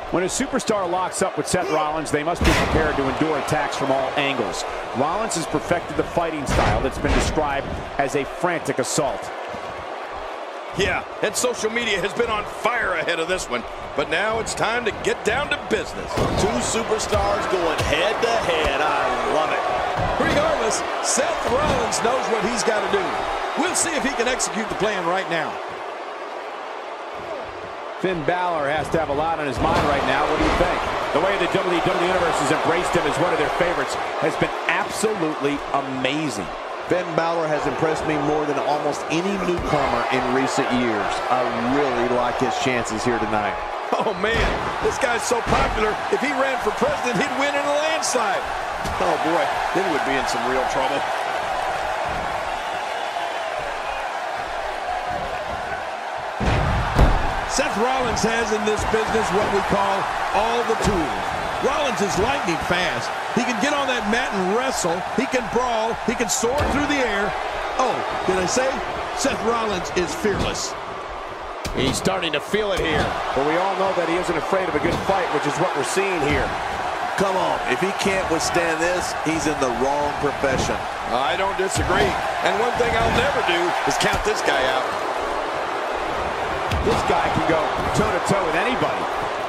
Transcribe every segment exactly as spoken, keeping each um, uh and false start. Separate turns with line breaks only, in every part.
When a superstar locks up with Seth Rollins, they must be prepared to endure attacks from all angles. Rollins has perfected the fighting style that's been described as a frantic assault.
Yeah, and social media has been on fire ahead of this one. But now it's time to get down to business.
Two superstars going head to head. I love it.
Regardless, Seth Rollins knows what he's got to do. We'll see if he can execute the plan right now.
Finn Balor has to have a lot on his mind right now. What do you think? The way the W W E Universe has embraced him as one of their favorites has been absolutely amazing.
Finn Balor has impressed me more than almost any newcomer in recent years. I really like his chances here tonight.
Oh, man, this guy's so popular, if he ran for president, he'd win in a landslide. Oh, boy, then he would be in some real trouble. Seth Rollins has in this business what we call all the tools. Rollins is lightning fast. He can get on that mat and wrestle. He can brawl. He can soar through the air. Oh, did I say? Seth Rollins is fearless.
He's starting to feel it here.
But we all know that he isn't afraid of a good fight, which is what we're seeing here.
Come on, if he can't withstand this, he's in the wrong profession.
I don't disagree. And one thing I'll never do is count this guy out.
This guy can go toe-to-toe with anybody.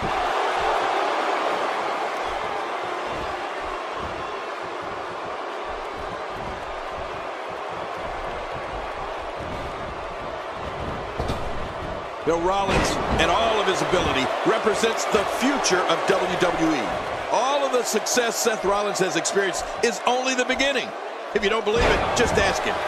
Bill Rollins and all of his ability represents the future of W W E. All of the success Seth Rollins has experienced is only the beginning. If you don't believe it, just ask him.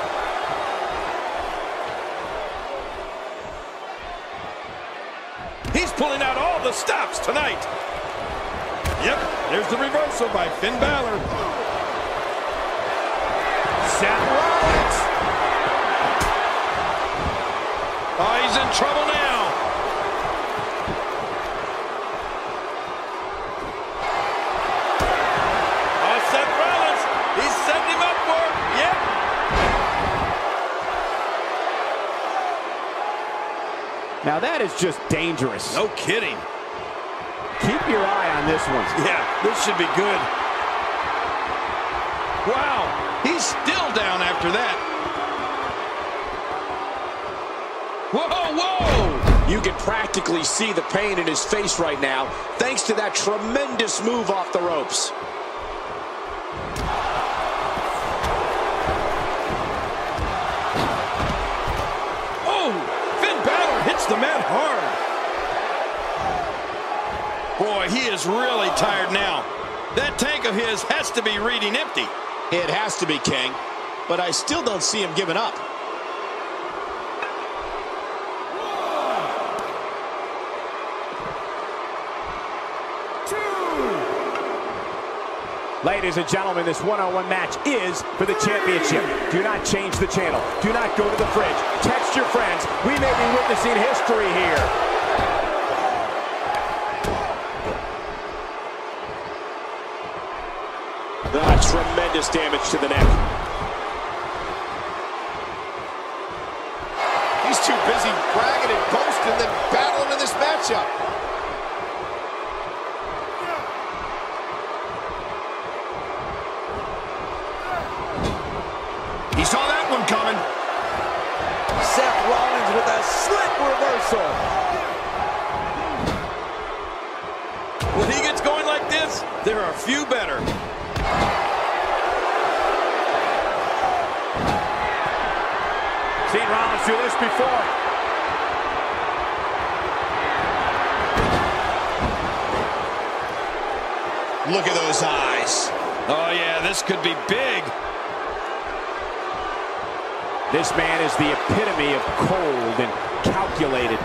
He's pulling out all the stops tonight. Yep, there's the reversal by Finn Balor.
Seth Rollins.
Oh, he's in trouble now. Oh, Seth Rollins, he's setting him up for it. Yep.
Now that is just dangerous.
No kidding.
Keep your eye on this one.
Yeah, this should be good. Wow, he's still down after that. Whoa, whoa!
You can practically see the pain in his face right now, thanks to that tremendous move off the ropes.
Oh, Finn Balor hits the mat hard. Boy, he is really tired now. That tank of his has to be reading empty.
It has to be, King, but I still don't see him giving up.
Ladies and gentlemen, this one-on-one match is for the championship. Do not change the channel. Do not go to the fridge. Text your friends. We may be witnessing history here.
Ah, tremendous damage to the neck.
He's too busy bragging and boasting than battling in this matchup.
He saw that one coming.
Seth Rollins with a slick reversal.
When he gets going like this, there are few better.
Seen Rollins do this before.
Look at those eyes.
Oh, yeah, this could be big.
This man is the epitome of cold and calculated.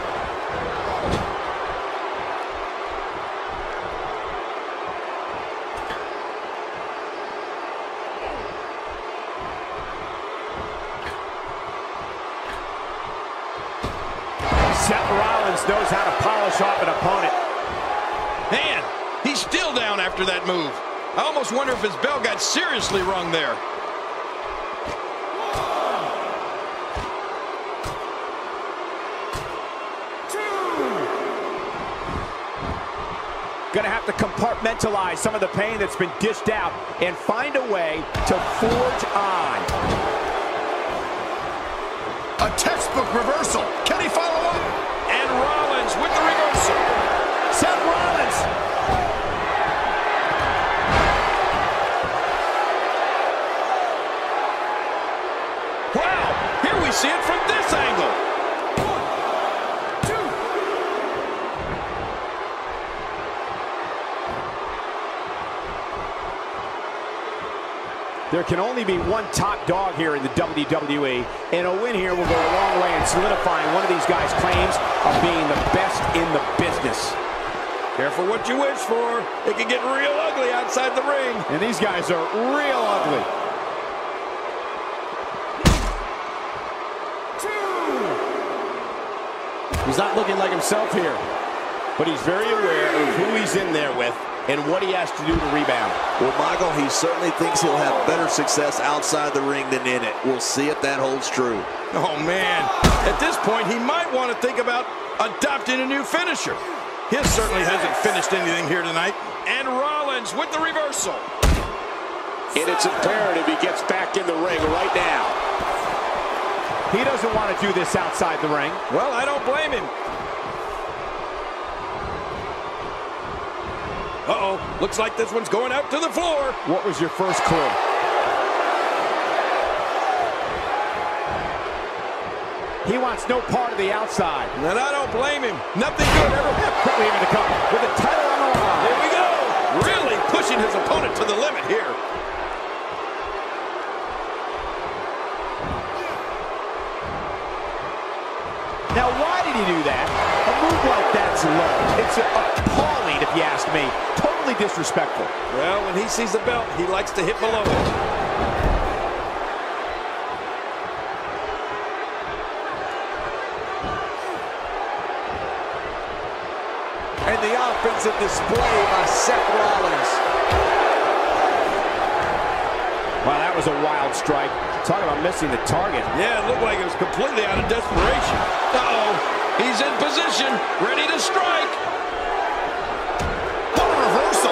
Seth Rollins knows how to polish off an opponent.
Man, he's still down after that move. I almost wonder if his bell got seriously rung there.
Gonna have to compartmentalize some of the pain that's been dished out and find a way to forge on.
A textbook reversal. Can he follow up?
And Rollins with the reversal.
Seth Rollins.
Wow, here we see it from this angle.
One, two.
There can only be one top dog here in the W W E, and a win here will go a long way in solidifying one of these guys' claims of being the best in the business.
Careful what you wish for. It can get real ugly outside the ring.
And these guys are real ugly. He's not looking like himself here, but he's very aware of who he's in there with and what he has to do to rebound.
Well, Michael, he certainly thinks he'll have better success outside the ring than in it. We'll see if that holds true.
Oh, man. At this point, he might want to think about adopting a new finisher. His certainly hasn't finished anything here tonight. And Rollins with the reversal.
And it's imperative he gets back in the ring right now.
He doesn't want to do this outside the ring.
Well, I don't blame him. Uh-oh, looks like this one's going out to the floor.
What was your first clue? He wants no part of the outside.
And I don't blame him. Nothing good ever happened.
Quickly even to come with the title on the line.
Here we go. Really pushing his opponent to the limit here.
Now, why did he do that? A move like that's low. It's appalling, if you ask me. Totally disrespectful.
Well, when he sees the belt, he likes to hit below it.
And the offensive display by Seth Rollins.
Wow, that was a wild strike. Talk about missing the target.
Yeah, it looked like it was completely out of desperation. Uh-oh, he's in position, ready to strike.
What a reversal.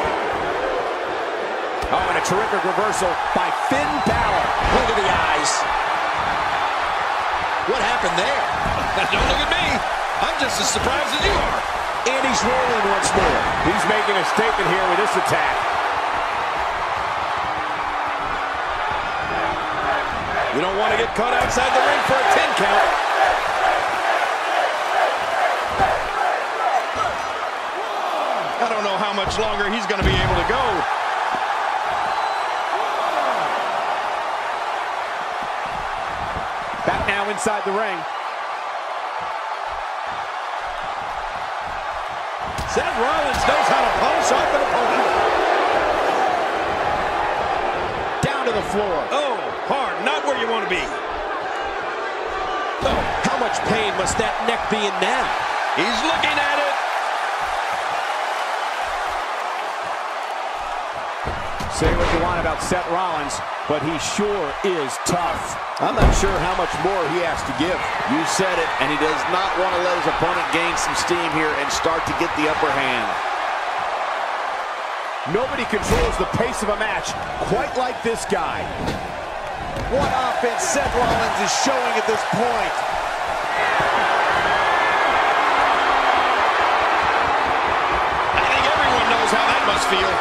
Oh, and a terrific reversal by Finn Balor.
Look at the eyes. What happened there?
Don't look at me. I'm just as surprised as you are.
And he's rolling once more.
He's making a statement here with this attack.
You don't want to get caught outside the ring for a ten count. I don't know how much longer he's going to be able to go.
Back now inside the ring.
Seth Rollins knows how to polish off an opponent.
Down to the floor.
Oh, hard, not where you want to be.
Oh, how much pain must that neck be in now?
He's looking at it.
Say what you want about Seth Rollins, but he sure is tough.
I'm not sure how much more he has to give. You said it, and he does not want to let his opponent gain some steam here and start to get the upper hand.
Nobody controls the pace of a match quite like this guy.
What offense Seth Rollins is showing at this point.
I think everyone knows how that must feel.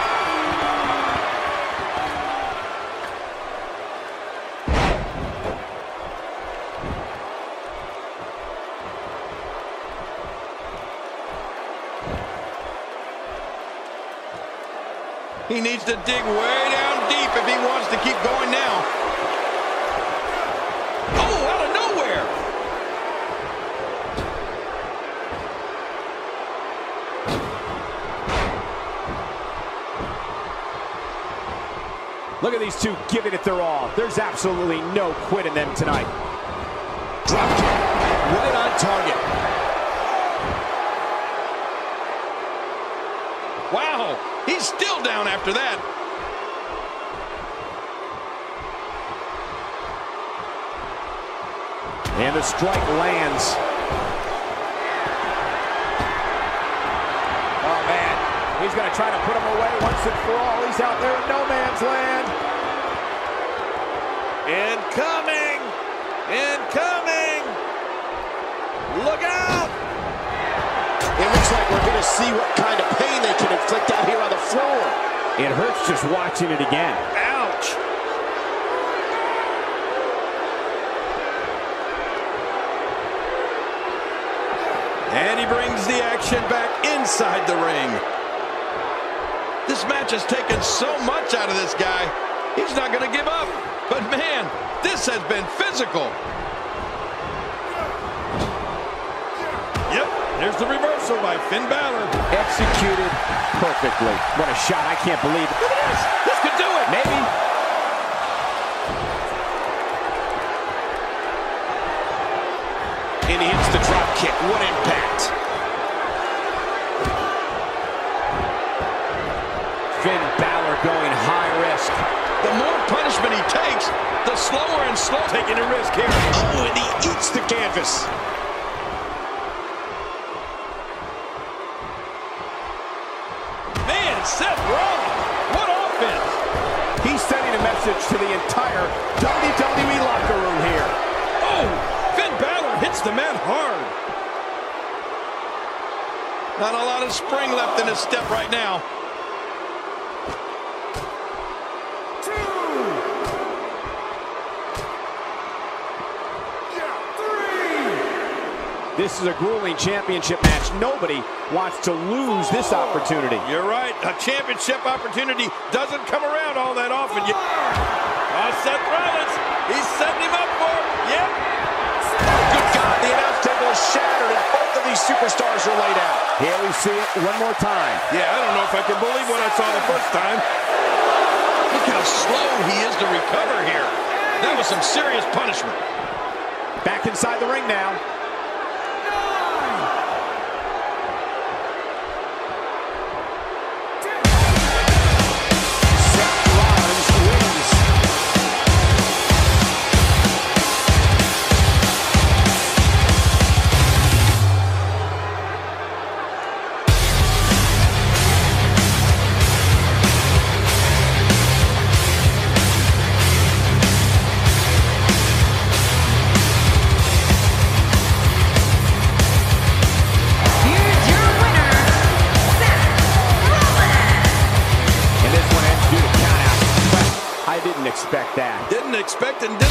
He needs to dig way down deep if he wants to keep going now. Oh, out of nowhere!
Look at these two giving it their all. There's absolutely no quit in them tonight.
Drop kick. With it on target.
Wow, he's still down after that.
And the strike lands.
Oh, man.
trying to put him away once and for all. He's out there in no man's land.
Incoming! Incoming! Look out!
It looks like we're going to see what kind of pain they can inflict out here on the floor.
It hurts just watching it again.
Ouch! And he brings the action back inside the ring. This match has taken so much out of this guy. He's not going to give up. But man, this has been physical. Yep, there's the reversal by Finn Balor.
Executed perfectly. What a shot. I can't believe it.
Look at this. This could do it.
Maybe.
And he hits the drop kick. What impact.
Finn Balor going high risk.
The more punishment he takes, the slower and slow taking a risk here.
Oh, and he eats the canvas.
Man, Seth Rollins, what offense.
He's sending a message to the entire W W E locker room here.
Oh, Finn Balor hits the man hard. Not a lot of spring left in his step right now.
This is a grueling championship match. Nobody wants to lose this opportunity.
You're right. A championship opportunity doesn't come around all that often. You... Oh, Seth Rollins. He's setting him up for it. Yep.
Good God, the announce table is shattered and both of these superstars are laid out.
Here we see it one more time.
Yeah, I don't know if I can believe what I saw the first time. Look how slow he is to recover here. That was some serious punishment.
Back inside the ring now.
Didn't expect that.
Didn't expect and didn't